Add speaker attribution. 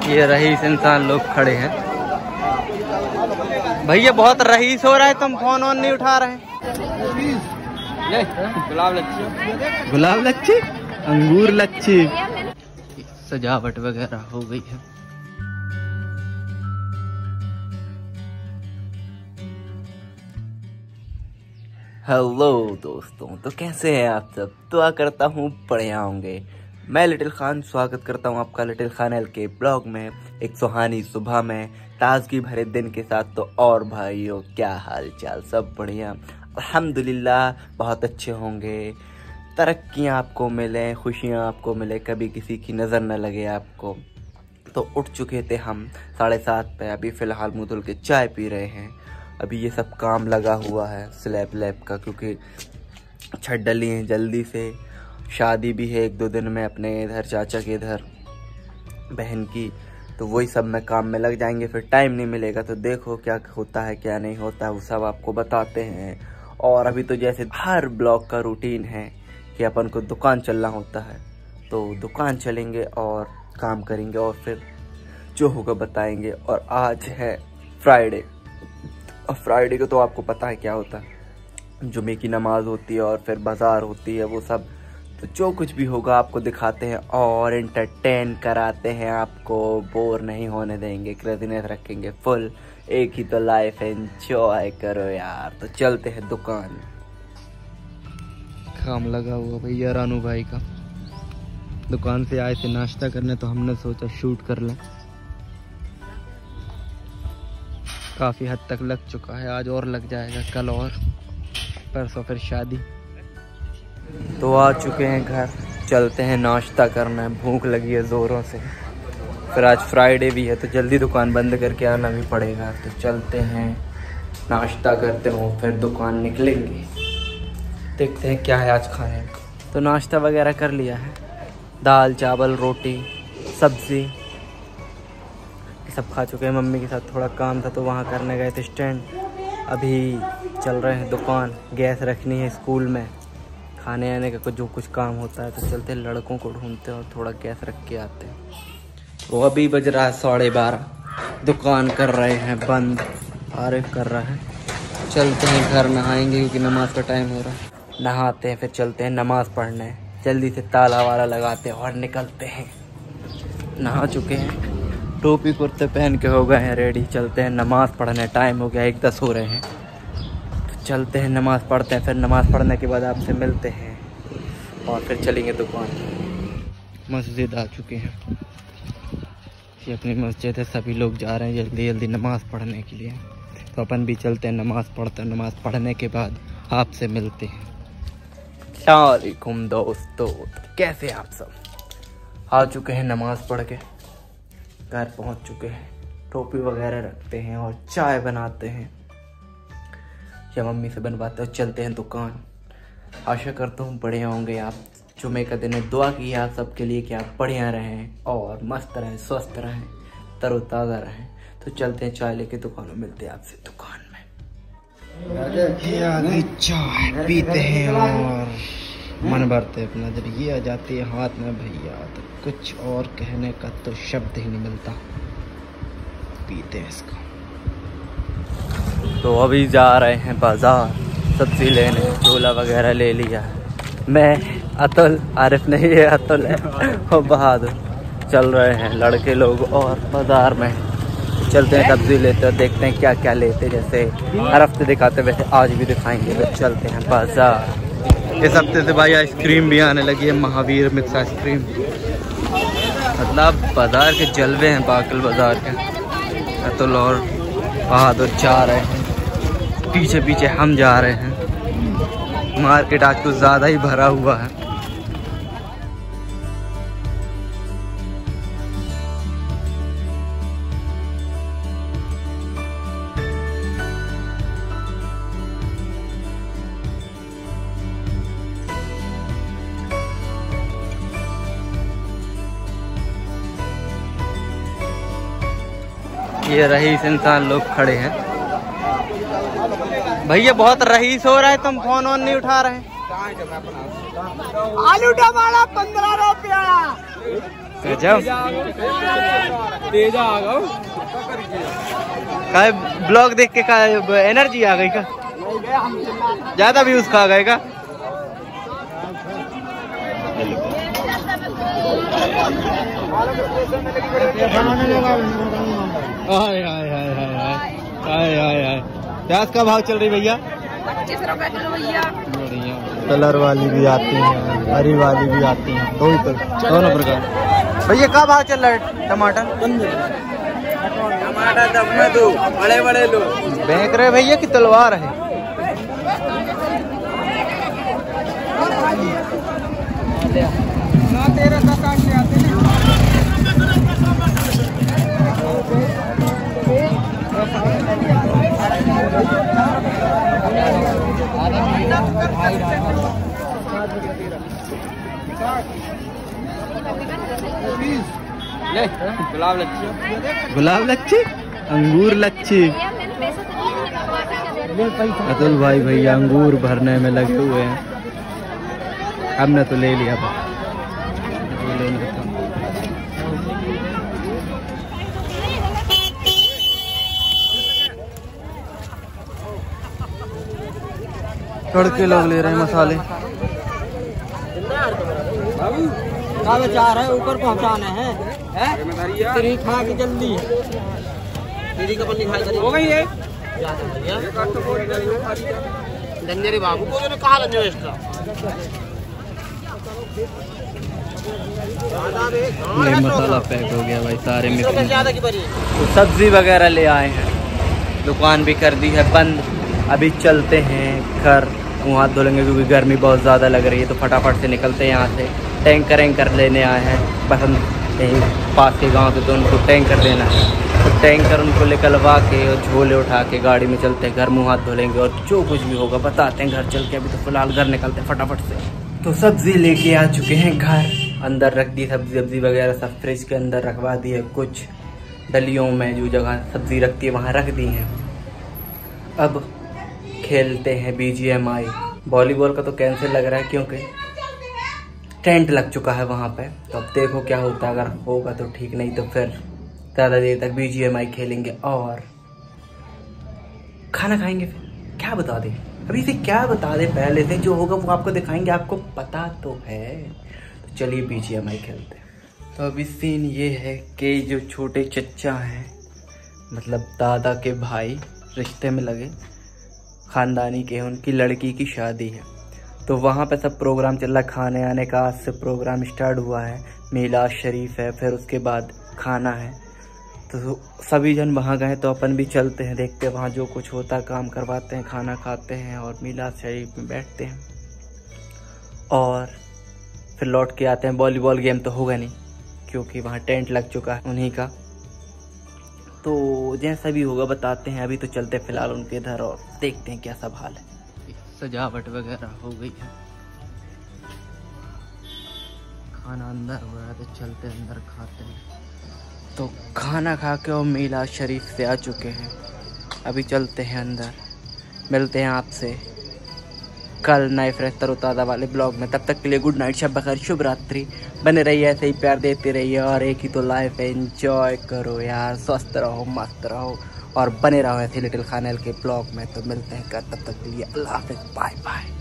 Speaker 1: ये रईस इंसान लोग खड़े हैं। भैया बहुत रईस हो रहा है, तुम फोन ऑन नहीं उठा रहे। गुलाब लच्छी, गुलाब लच्छी, अंगूर लच्छी, सजावट वगैरह हो गई है। हेलो दोस्तों, तो कैसे हैं आप सब? दुआ करता हूँ बढ़िया होंगे। मैं लिटिल खान स्वागत करता हूँ आपका little Khan L K blog में। एक सुहानी सुबह में ताजगी भरे दिन के साथ। तो और भाइयों, क्या हाल चाल? सब बढ़िया अल्हम्दुलिल्लाह, बहुत अच्छे होंगे। तरक्कियाँ आपको मिले, खुशियाँ आपको मिले, कभी किसी की नज़र न लगे आपको। तो उठ चुके थे हम 7:30 पे। अभी फ़िलहाल मुँह धुल के चाय पी रहे हैं। अभी ये सब काम लगा हुआ है स्लैब लैब का, क्योंकि छत डली है जल्दी से। शादी भी है 1-2 दिन में अपने इधर चाचा के इधर बहन की, तो वही सब में काम में लग जाएंगे, फिर टाइम नहीं मिलेगा। तो देखो क्या होता है क्या नहीं होता, वो सब आपको बताते हैं। और अभी तो जैसे हर ब्लॉग का रूटीन है कि अपन को दुकान चलना होता है, तो दुकान चलेंगे और काम करेंगे और फिर जो होगा बताएंगे। और आज है फ्राइडे, और फ्राइडे को तो आपको पता है क्या होता है, जुमे की नमाज होती है और फिर बाज़ार होती है, वो सब। तो जो कुछ भी होगा आपको दिखाते हैं और एंटरटेन कराते हैं आपको, बोर नहीं होने देंगे, क्रेजीनेस रखेंगे फुल। एक ही तो लाइफ है, एंजॉय करो यार। तो चलते हैं दुकान। काम लगा हुआ भैया रानू भाई का। दुकान से आए थे नाश्ता करने, तो हमने सोचा शूट कर लें। काफ़ी हद तक लग चुका है, आज और लग जाएगा, कल और परसों फिर शादी। तो आ चुके हैं घर, चलते हैं नाश्ता करना, भूख लगी है ज़ोरों से। फिर आज फ्राइडे भी है, तो जल्दी दुकान बंद करके आना भी पड़ेगा। तो चलते हैं, नाश्ता करते हो, फिर दुकान निकलेंगे। देखते हैं क्या है आज खाने। तो नाश्ता वगैरह कर लिया है, दाल चावल रोटी सब्ज़ी सब खा चुके हैं। मम्मी के साथ थोड़ा काम था तो वहाँ करने गए थे स्टैंड। अभी चल रहे हैं दुकान, गैस रखनी है स्कूल में, खाने आने का जो कुछ काम होता है। तो चलते हैं, लड़कों को ढूंढते हैं और थोड़ा गैस रख के आते हैं। तो अभी बज रहा है 12:30, दुकान कर रहे हैं बंद, आरिफ कर रहा है। चलते हैं घर, नहाएंगे क्योंकि नमाज का टाइम हो रहा है। नहाते हैं फिर चलते हैं नमाज़ पढ़ने, जल्दी से ताला वाला लगाते हैं और निकलते हैं। नहा चुके हैं, टोपी कुर्ते पहन के हो गए हैं रेडी। चलते हैं नमाज़ पढ़ने, टाइम हो गया 1:10 हो रहे हैं। तो चलते हैं नमाज़ पढ़ते हैं, फिर नमाज़ पढ़ने के बाद आपसे मिलते हैं और फिर चलेंगे दुकान। मस्जिद आ चुके हैं, ये अपनी मस्जिद है, सभी लोग जा रहे हैं जल्दी जल्दी नमाज़ पढ़ने के लिए। तो अपन भी चलते हैं, नमाज़ पढ़ते हैं। नमाज़ पढ़ने के बाद आपसे मिलते हैं। अस्सलाम वालेकुम दोस्तों, कैसे आप सब? आ चुके हैं नमाज़ पढ़ के, घर पहुंच चुके हैं। टोपी वगैरह रखते हैं और चाय बनाते हैं, या मम्मी से बनवाते हैं। चलते हैं दुकान। आशा करता हूँ बढ़िया होंगे आप। जुमे का दिन है, दुआ की आप सबके लिए कि आप बढ़िया रहें और मस्त रहें, स्वस्थ रहें, तरोताज़ा रहें। तो चलते हैं, चाय लेके दुकान में मिलते हैं आपसे दुकान में। आगे चाय पीते हैं और मन भरते अपना। जब ये आ जाती है हाथ में भैया, तो कुछ और कहने का तो शब्द ही नहीं मिलता। पीते हैं इसको। तो अभी जा रहे हैं बाजार सब्जी लेने, झोला वगैरह ले लिया है। मैं अतुल, आरिफ नहीं है, अतुल है और बहादुर चल रहे हैं लड़के लोग। और बाजार में चलते हैं, सब्जी लेते हैं, देखते हैं क्या क्या लेते। जैसे हर हफ्ते दिखाते वैसे आज भी दिखाएंगे। तो चलते हैं बाजार। इस हफ्ते से भाई आइसक्रीम भी आने लगी है, महावीर मिक्स आइसक्रीम। मतलब बाजार के जलवे हैं बाकल बाजार के। अतुल और बहादुर जा रहे हैं, पीछे पीछे हम जा रहे हैं। मार्केट आज कुछ ज़्यादा ही भरा हुआ है। ये रईस इंसान लोग खड़े हैं। भैया बहुत रईस हो रहा है, तुम फोन ऑन नहीं उठा रहे।
Speaker 2: आलू टमाटर 15 रुपया।
Speaker 1: गजब। तेज आ गया का ब्लॉग देख के का एनर्जी आ गई का ज्यादा व्यूज खा गए का प्याज का भाव चल रही भैया
Speaker 2: 25 रुपए किलो भैया।
Speaker 1: कलर वाली भी आती है हरी वाली भी आती है दोनों प्रकार। भैया क्या भाव चल रहा है टमाटर? टमाटर तब में दो बड़े बड़े लो बेच रहे भैया की तलवार है। गुलाब लच्छी अंगूर लच्छी। अतुल भाई भैया अंगूर भरने में लगे हुए हैं। हमने तो ले लिया तड़के लोग ले रहे हैं मसाले। चार है ऊपर पहुंचाने हैं तेरी खा के जल्दी तेरी का पन्नी खा हो गई है जंजेरी बाबू को ने कहा लंजो इसका मसाला पैक हो गया भाई सारे में। तो सब्जी वगैरह ले आए हैं दुकान भी कर दी है बंद। अभी चलते हैं घर मुँह हाथ धोलेंगे क्योंकि गर्मी बहुत ज़्यादा लग रही है। तो फटाफट से निकलते हैं यहाँ से। टैंकर लेने आए हैं बस हम यहीं पास के गांव के तो उनको टैंकर लेना है। तो टैंकर उनको निकलवा के और झोले उठा के गाड़ी में चलते हैं घर मुँह हाथ धोलेंगे और जो कुछ भी होगा बताते हैं घर चल के। अभी तो फिलहाल घर निकलते हैं फटाफट से। तो सब्जी लेके आ चुके हैं घर अंदर रख दी सब्जी वगैरह सब फ्रिज के अंदर रखवा दी है। कुछ डलियों में जो जगह सब्जी रखती है वहाँ रख दी हैं। अब खेलते हैं BGMI। वॉलीबॉल का तो कैंसिल लग रहा है क्योंकि टेंट लग चुका है वहाँ पे। तो अब देखो क्या होता है, अगर होगा तो ठीक नहीं तो फिर ज़्यादा देर तक BGMI खेलेंगे और खाना खाएंगे। फिर क्या बता दें अभी से क्या बता दें पहले से जो होगा वो आपको दिखाएंगे। आपको पता तो है। तो चलिए BGMI खेलते हैं। तो अभी सीन ये है कि जो छोटे चच्चा हैं मतलब दादा के भाई रिश्ते में लगे खानदानी के उनकी लड़की की शादी है। तो वहाँ पे सब प्रोग्राम चल रहा है। खाने आने का आज से प्रोग्राम स्टार्ट हुआ है। मीलाद शरीफ है फिर उसके बाद खाना है। तो सभी जन वहाँ गए तो अपन भी चलते हैं देखते हैं वहाँ जो कुछ होता है काम करवाते हैं खाना खाते हैं और मीलाद शरीफ में बैठते हैं और फिर लौट के आते हैं। वॉलीबॉल गेम तो होगा नहीं क्योंकि वहाँ टेंट लग चुका है उन्हीं का। तो जैसा भी होगा बताते हैं। अभी तो चलते फिलहाल उनके इधर और देखते हैं क्या सब हाल है। सजावट वगैरह हो गई है खाना अंदर हो रहा है तो चलते अंदर खाते हैं। तो खाना खा के और मीलाद शरीफ से आ चुके हैं। अभी चलते हैं अंदर। मिलते हैं आपसे कल नए फ्रेश तरोताज़ा वाले ब्लॉग में। तब तक के लिए गुड नाइट शब बखैर शुभ रात्रि। बने रहिए ऐसे ही प्यार देते रहिए और एक ही तो लाइफ है एंजॉय करो यार। स्वस्थ रहो मस्त रहो और बने रहो ऐसे लिटिल खानेल के ब्लॉग में। तो मिलते हैं कल तब तक के लिए अल्लाह हाफ़िज़ बाय बाय।